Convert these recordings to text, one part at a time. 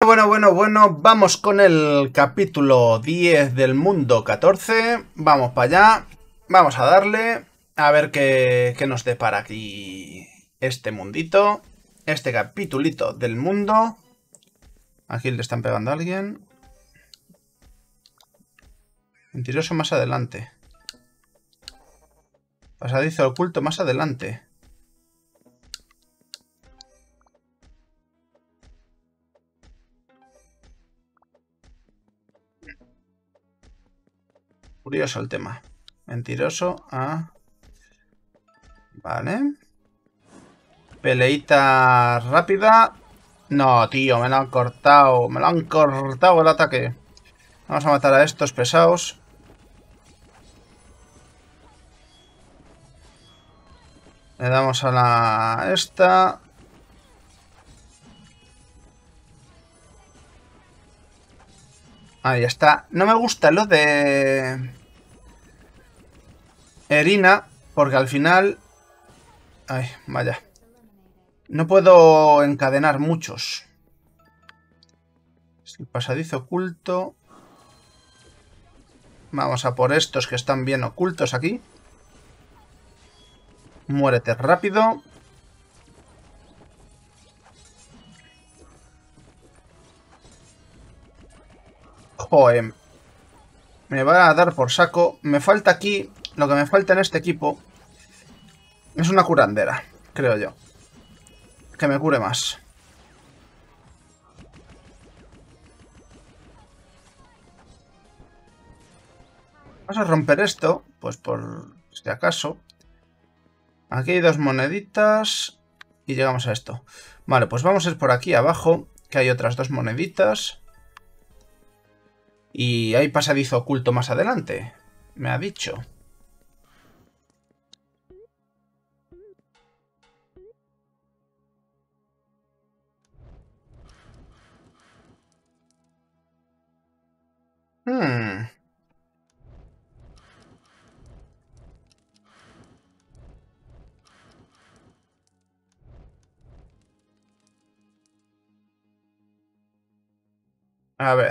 Bueno, vamos con el capítulo 10 del mundo 14. Vamos para allá, vamos a darle, a ver qué nos depara aquí este mundito, este capitulito del mundo. Aquí le están pegando a alguien. Mentiroso más adelante. Pasadizo oculto más adelante. Curioso el tema. Mentiroso. Vale. Peleita rápida. No, tío, me lo han cortado. Me lo han cortado el ataque. Vamos a matar a estos pesados. Le damos a la esta. Ahí está. No me gusta lo de Erina, porque al final... Ay, vaya. No puedo encadenar muchos. El pasadizo oculto. Vamos a por estos que están bien ocultos aquí. Muérete rápido. Joder. Me va a dar por saco. Me falta aquí... Lo que me falta en este equipo es una curandera, creo yo. Que me cure más. Vamos a romper esto, pues por si acaso. Aquí hay dos moneditas y llegamos a esto. Vale, pues vamos a ir por aquí abajo, que hay otras dos moneditas. Y hay pasadizo oculto más adelante, me ha dicho. A ver.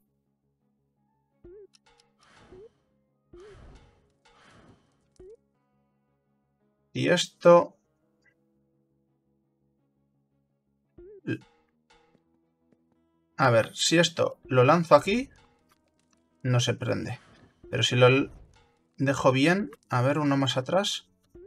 Y esto... A ver, si esto lo lanzo aquí, no se prende. Pero si lo dejo bien, a ver, uno más atrás.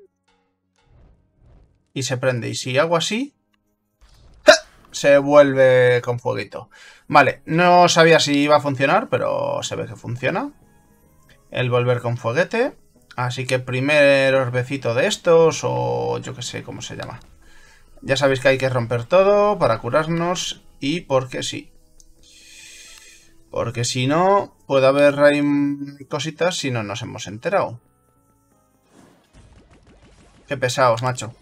Y se prende. Y si hago así, se vuelve con fueguito. Vale, no sabía si iba a funcionar, pero se ve que funciona. El volver con fueguete. Así que primer orbecito de estos, o yo que sé cómo se llama. Ya sabéis que hay que romper todo para curarnos. Y porque sí. Porque si no, puede haber ahí cositas si no nos hemos enterado. Qué pesados, macho.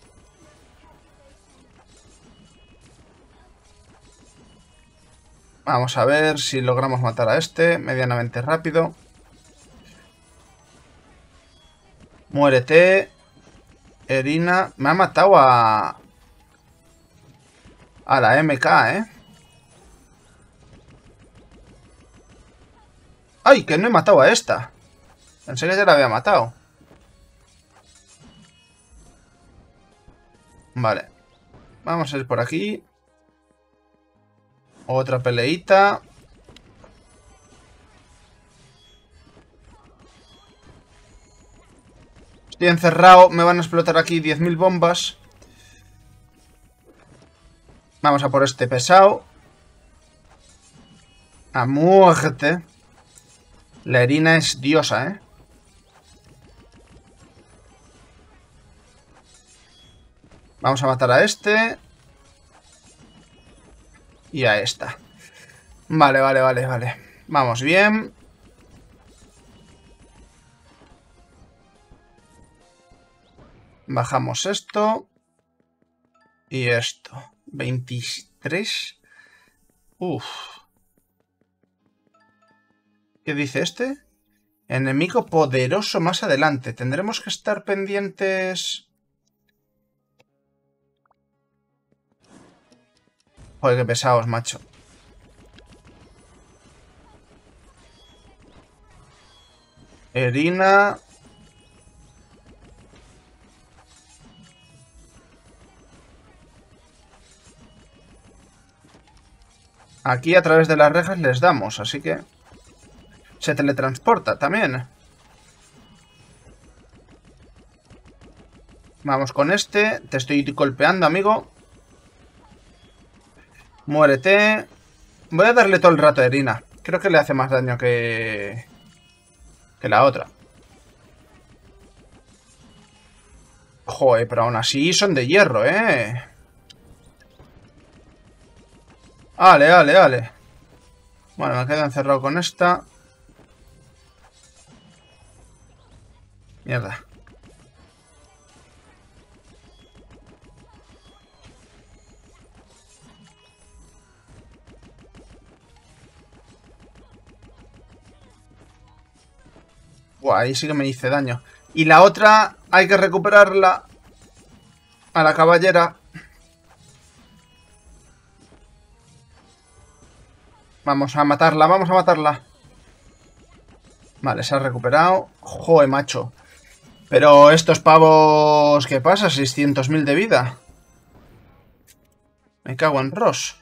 Vamos a ver si logramos matar a este medianamente rápido. Muérete. Erina. Me ha matado a la MK, ¿eh? ¡Ay! Que no he matado a esta. Pensé que ya la había matado. Vale. Vamos a ir por aquí. Otra peleita. Estoy encerrado. Me van a explotar aquí 10.000 bombas. Vamos a por este pesado. A muerte. La Erina es diosa, ¿eh? Vamos a matar a este. Y a esta. Vale. Vamos bien. Bajamos esto. Y esto. 23. Uf. ¿Qué dice este? Enemigo poderoso más adelante. Tendremos que estar pendientes... Joder, qué pesados, macho. Erina. Aquí a través de las rejas les damos, así que... Se teletransporta también. Vamos con este. Te estoy golpeando, amigo. Muérete. Voy a darle todo el rato a Erina. Creo que le hace más daño que la otra. Joder, pero aún así son de hierro, ¿eh? Ale, ale, ale. Bueno, me quedo encerrado con esta. Mierda. Buah, ahí sí que me hice daño. Y la otra hay que recuperarla. A la caballera. Vamos a matarla, vamos a matarla. Vale, se ha recuperado. Joder, macho. Pero estos pavos... ¿Qué pasa? 600.000 de vida. Me cago en Ross.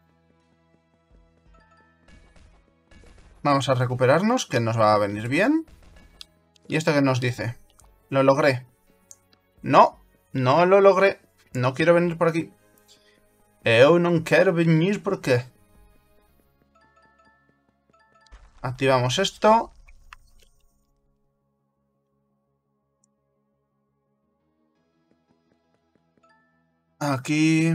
Vamos a recuperarnos, que nos va a venir bien. ¿Y esto qué nos dice? Lo logré. No, no lo logré. No quiero venir por aquí. Eu no quiero venir por qué. Activamos esto. Aquí...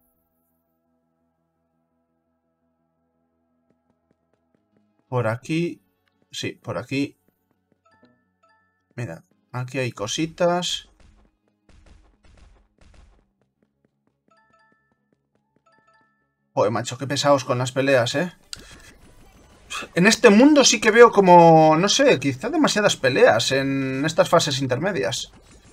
Por aquí. Sí, por aquí. Mira, aquí hay cositas. Joder, macho, qué pesados con las peleas, ¿eh? En este mundo sí que veo como, no sé, quizá demasiadas peleas en estas fases intermedias.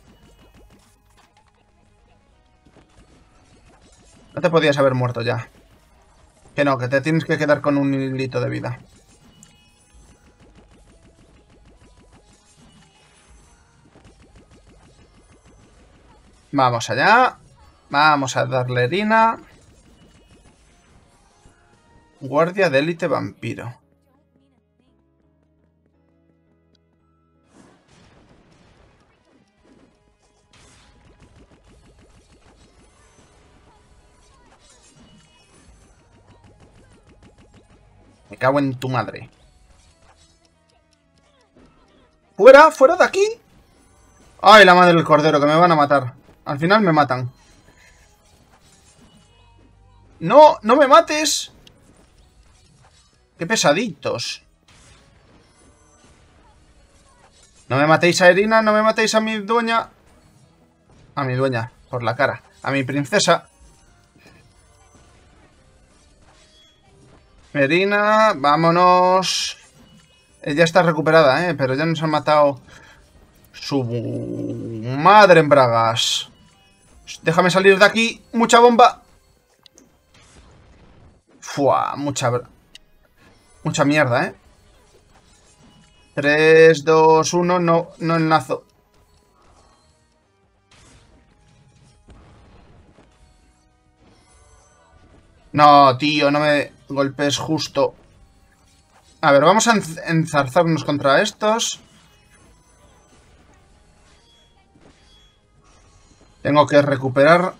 No te podías haber muerto ya. Que no, que te tienes que quedar con un hilito de vida. Vamos allá. Vamos a darle Erina. Guardia de élite vampiro. Me cago en tu madre. ¡Fuera! ¡Fuera de aquí! ¡Ay, la madre del cordero! Que me van a matar. Al final me matan. ¡No! ¡No me mates! ¡Qué pesaditos! No me matéis a Erina, no me matéis a mi dueña. A mi dueña, por la cara. A mi princesa. Erina, vámonos. Ella está recuperada, pero ya nos han matado su madre en bragas. Déjame salir de aquí. Mucha bomba. Fua, mucha mierda, 3, 2, 1, no, no enlazo. No, tío, no me golpes justo. A ver, vamos a enzarzarnos contra estos. Tengo que recuperar.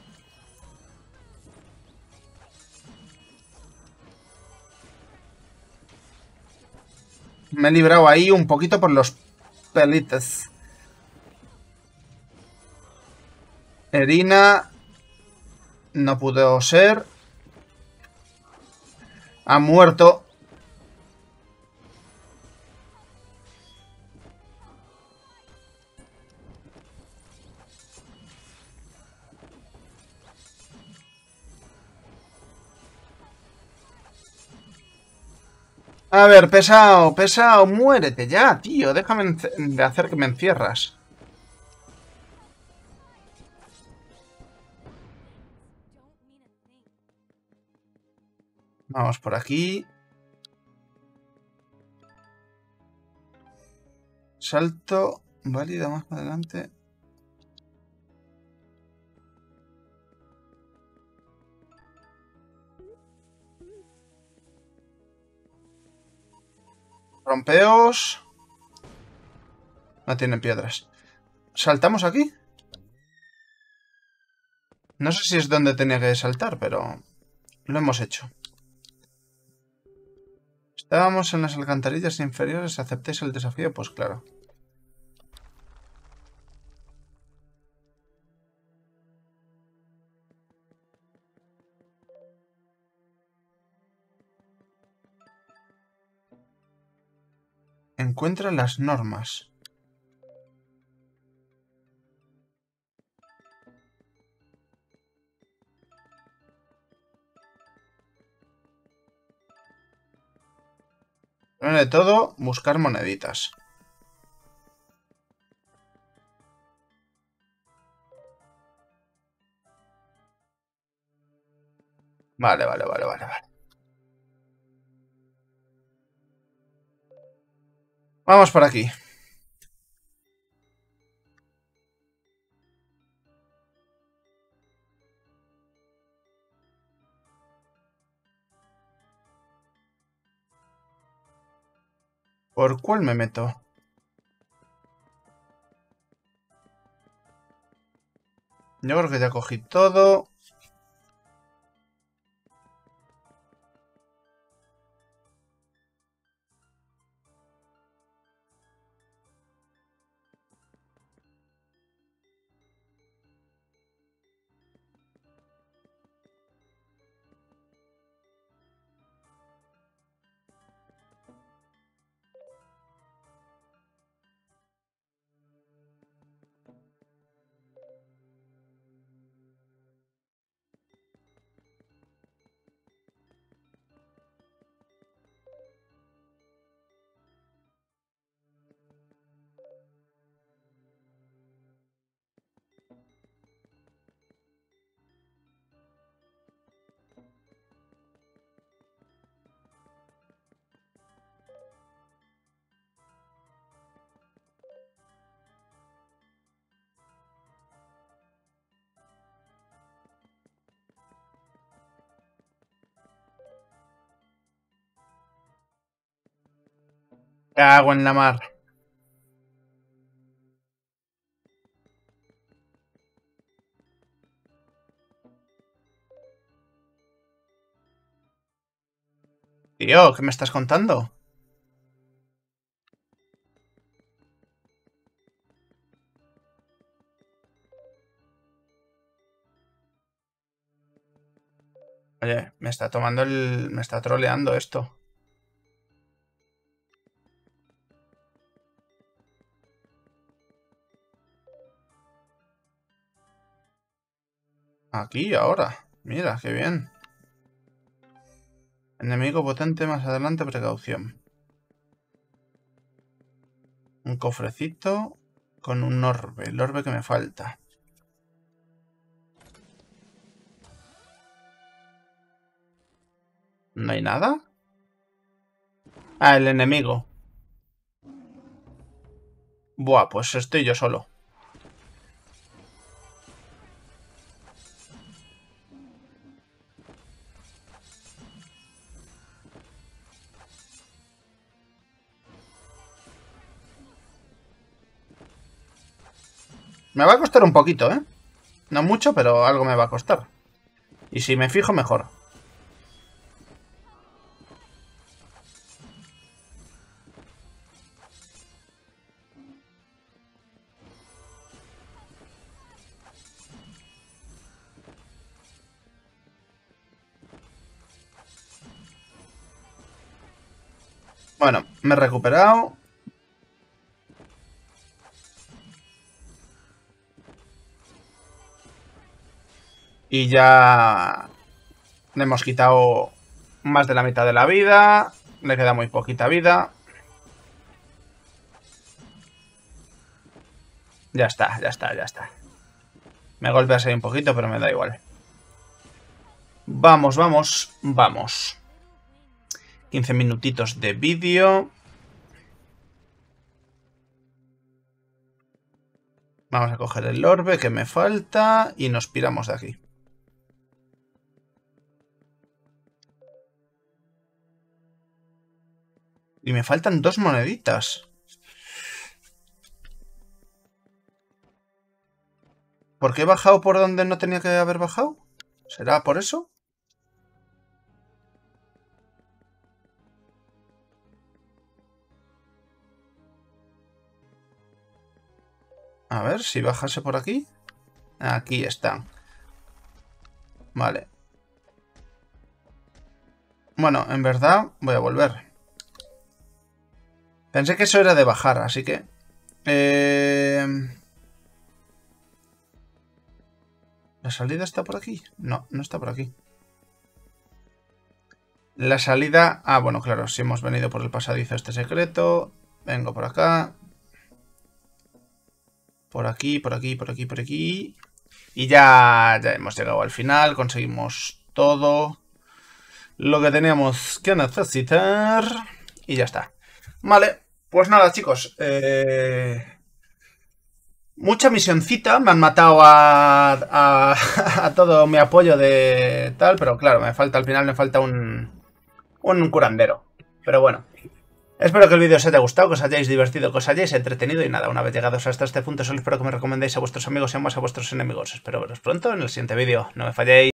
Me he librado ahí un poquito por los pelitos. Erina. No pudo ser. Ha muerto. A ver, pesado, pesado, muérete ya, tío. Déjame de hacer que me encierras. Vamos por aquí. Salto válido más adelante. Rompeos. No tienen piedras. ¿Saltamos aquí? No sé si es donde tenía que saltar, pero lo hemos hecho. Estábamos en las alcantarillas inferiores. ¿Aceptáis el desafío? Pues claro. Encuentra las normas. Primero de todo, buscar moneditas. Vale. Vamos por aquí. ¿Por cuál me meto? Yo creo que ya cogí todo. Cago en la mar. Tío, ¿qué me estás contando? Oye, me está tomando el... Me está troleando esto. Aquí, ahora. Mira, qué bien. Enemigo potente más adelante, precaución. Un cofrecito con un orbe. El orbe que me falta. ¿No hay nada? Ah, el enemigo. Buah, pues estoy yo solo. Me va a costar un poquito, ¿eh? No mucho, pero algo me va a costar. Y si me fijo, mejor. Bueno, me he recuperado. Y ya le hemos quitado más de la mitad de la vida. Le queda muy poquita vida. Ya está. Me golpeas ahí un poquito, pero me da igual. Vamos. 15 minutitos de vídeo. Vamos a coger el orbe que me falta y nos piramos de aquí. Y me faltan 2 moneditas. ¿Por qué he bajado por donde no tenía que haber bajado? ¿Será por eso? A ver, si bajase por aquí. Aquí están. Vale. Bueno, en verdad voy a volver. Pensé que eso era de bajar, así que... ¿La salida está por aquí? No, no está por aquí. La salida... Ah, bueno, claro, si hemos venido por el pasadizo este secreto. Vengo por acá. Por aquí, por aquí, por aquí, por aquí. Y ya hemos llegado al final. Conseguimos todo lo que teníamos que necesitar. Y ya está. Vale, pues nada, chicos. Mucha misioncita. Me han matado a todo mi apoyo de tal. Pero claro, me falta al final, me falta un curandero. Pero bueno. Espero que el vídeo os haya gustado, que os hayáis divertido, que os hayáis entretenido y nada, una vez llegados hasta este punto solo espero que me recomendéis a vuestros amigos y más a vuestros enemigos. Espero veros pronto en el siguiente vídeo. No me falléis.